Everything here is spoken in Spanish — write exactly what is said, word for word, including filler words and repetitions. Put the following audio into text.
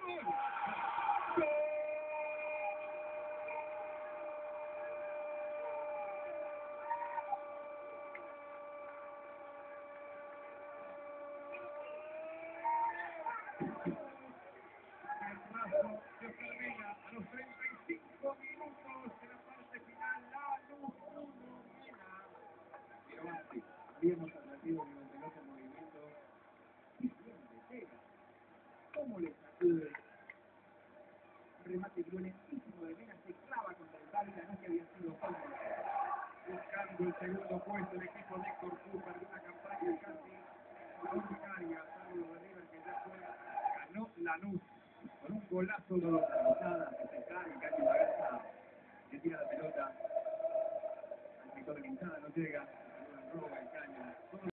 A los treinta y cinco minutos de la parte final, la luz uno mira. Pero antes, habíamos advertido que la pelota en movimiento y bien le pega. ¿Cómo le sacude? Un remate violentísimo de Mena se clava contra el palo y la noche había sido falta. Buscando el segundo puesto, el equipo de Héctor Cooper de una campaña casi extraordinaria, salvo de River que ya fue, ganó Lanús con un golazo de la pasada, que se cae, y Caño Bagaza le tira la pelota al sector de Quintana, no llega, roba el Caño.